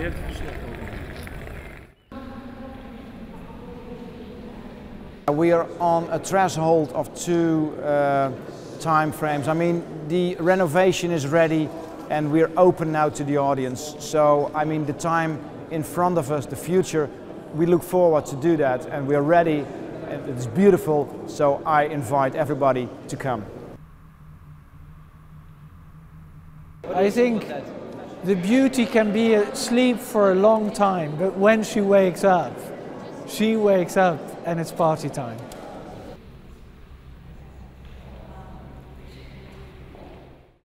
We are on a threshold of two time frames. I mean, the renovation is ready and we're open now to the audience. So, I mean, the time in front of us, the future, we look forward to do that and we're ready and it's beautiful. So I invite everybody to come. I think the beauty can be asleep for a long time, but when she wakes up and it's party time.